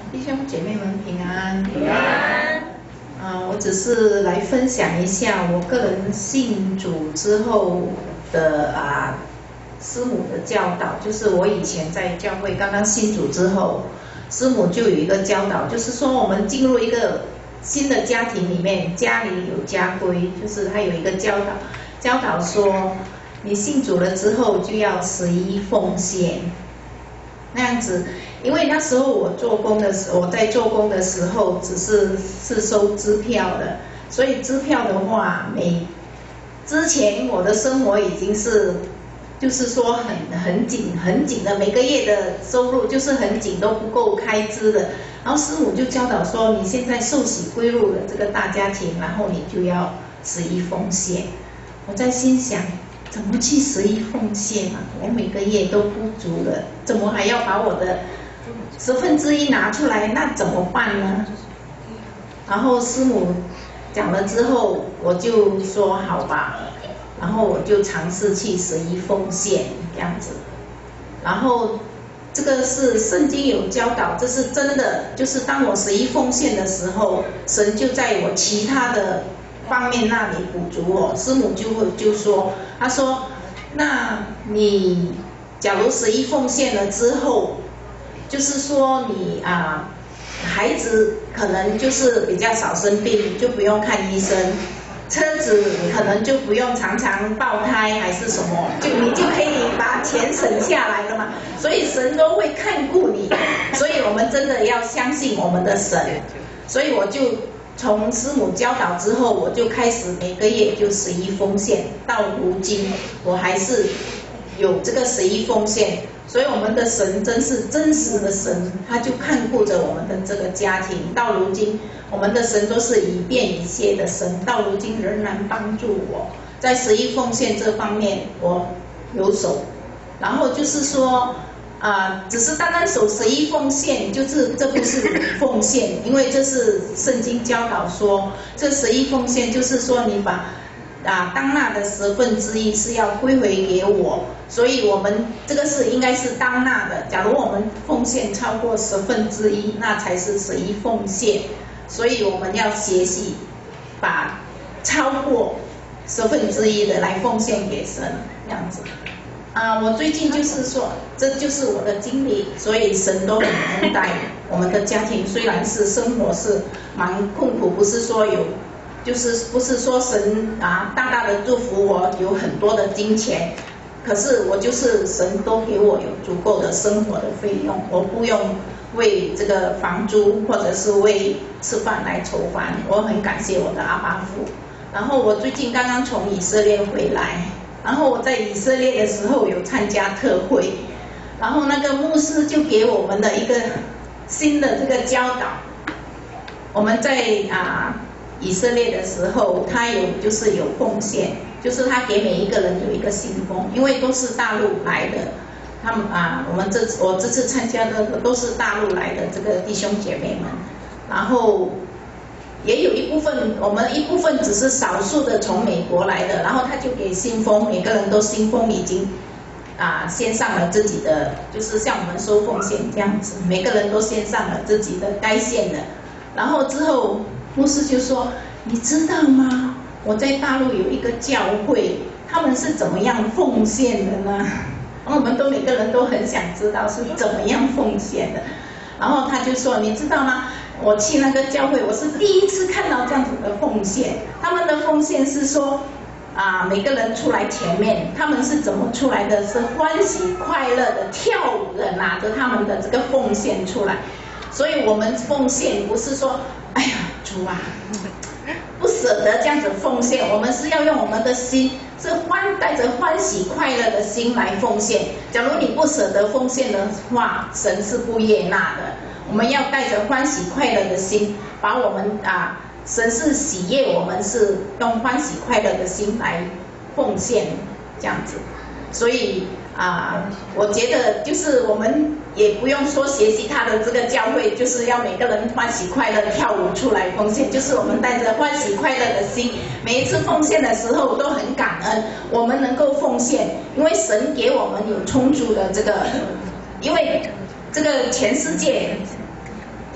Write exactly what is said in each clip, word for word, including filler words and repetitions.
弟兄姐妹们平安。 平安。 啊，我只是来分享一下我个人信主之后的啊师母的教导，就是我以前在教会刚刚信主之后，师母就有一个教导，就是说我们进入一个新的家庭里面，家里有家规，就是他有一个教导，教导说你信主了之后就要十一奉献。那样子，因为那时候我做工的时候，我在做工的时候只是是收支票的，所以支票的话，每之前我的生活已经是，就是说很很紧很紧的，每个月的收入就是很紧，都不够开支的。然后师母就教导说，你现在受洗归入了这个大家庭，然后你就要十一奉献。我在心想，怎么去十一奉献啊？我每个月都不足了，怎么还要把我的十分之一拿出来？那怎么办呢？然后师母讲了之后，我就说好吧，然后我就尝试去十一奉献这样子。然后这个是圣经有教导，这是真的，就是当我十一奉献的时候，神就在我其他的方面那里补足我。师母就会就说，他说，那你假如十一奉献了之后，就是说你啊，孩子可能就是比较少生病，就不用看医生，车子可能就不用常常爆胎还是什么，就你就可以把钱省下来了嘛。所以神都会看顾你，所以我们真的要相信我们的神。所以我就从师母教导之后，我就开始每个月就十一奉献，到如今我还是有这个十一奉献。所以我们的神真是真实的神，他就看顾着我们的这个家庭。到如今，我们的神都是以便以谢的神，到如今仍然帮助我，在十一奉献这方面我有手。然后就是说，啊、呃，只是单单守十一奉献，就是这不是奉献，因为这是圣经教导说，这十一奉献就是说你把啊当纳的十分之一是要归回给我，所以我们这个是应该是当纳的。假如我们奉献超过十分之一，那才是十一奉献。所以我们要学习把超过十分之一的来奉献给神，这样子。啊，我最近就是说，这就是我的经历，所以神都很恩待我们的家庭。虽然是生活是蛮困苦，不是说有，就是不是说神啊大大的祝福我有很多的金钱，可是我就是神都给我有足够的生活的费用，我不用为这个房租或者是为吃饭来愁烦。我很感谢我的阿爸父。然后我最近刚刚从以色列回来。然后我在以色列的时候有参加特会，然后那个牧师就给我们的一个新的这个教导。我们在啊以色列的时候，他有就是有奉献，就是他给每一个人有一个信封，因为都是大陆来的，他们啊我们这我这次参加的都是大陆来的这个弟兄姐妹们，然后也有一部分，我们一部分只是少数的从美国来的，然后他就给信封，每个人都信封已经啊献上了自己的，就是像我们收奉献这样子，每个人都献上了自己的该献的。然后之后牧师就说，你知道吗？我在大陆有一个教会，他们是怎么样奉献的呢？然后我们都每个人都很想知道是怎么样奉献的。然后他就说，你知道吗？我去那个教会，我是第一次看到这样子的奉献。他们的奉献是说，啊，每个人出来前面，他们是怎么出来的？是欢喜快乐的跳舞的，拿着他们的这个奉献出来。所以我们奉献不是说，哎呀，主啊，不舍得这样子奉献，我们是要用我们的心，是欢带着欢喜快乐的心来奉献。假如你不舍得奉献的话，神是不悦纳的。我们要带着欢喜快乐的心，把我们啊，神是喜悦我们是用欢喜快乐的心来奉献这样子。所以啊，我觉得就是我们也不用说学习他的这个教会，就是要每个人欢喜快乐跳舞出来奉献，就是我们带着欢喜快乐的心，每一次奉献的时候都很感恩，我们能够奉献，因为神给我们有充足的这个，因为这个全世界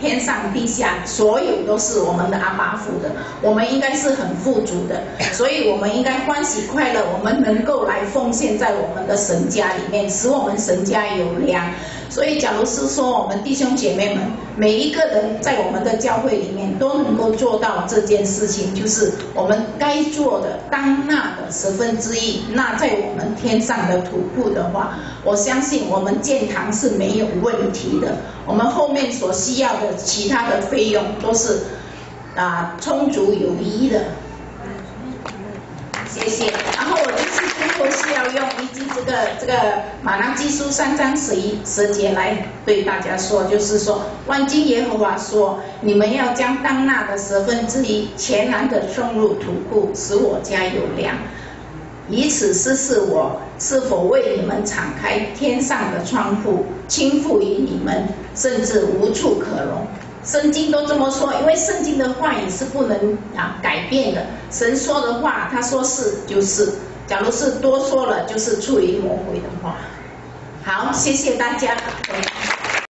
天上地下所有都是我们的阿爸父的，我们应该是很富足的，所以我们应该欢喜快乐，我们能够来奉献在我们的神家里面，使我们神家有粮。所以，假如是说我们弟兄姐妹们每一个人在我们的教会里面都能够做到这件事情，就是我们该做的当纳的十分之一纳在我们天上的土库的话，我相信我们建堂是没有问题的。我们后面所需要的其他的费用都是啊充足有余的。谢谢。然后我就是最后是要用依据这个这个马拉基书三章十一十节来对大家说，就是说，万军耶和华说，你们要将当纳的十分之一全然的送入土库，使我家有粮。以此试试我是否为你们敞开天上的窗户，倾覆于你们，甚至无处可容。圣经都这么说，因为圣经的话语是不能啊改变的。神说的话，他说是就是，假如是多说了，就是出于魔鬼的话。好，谢谢大家。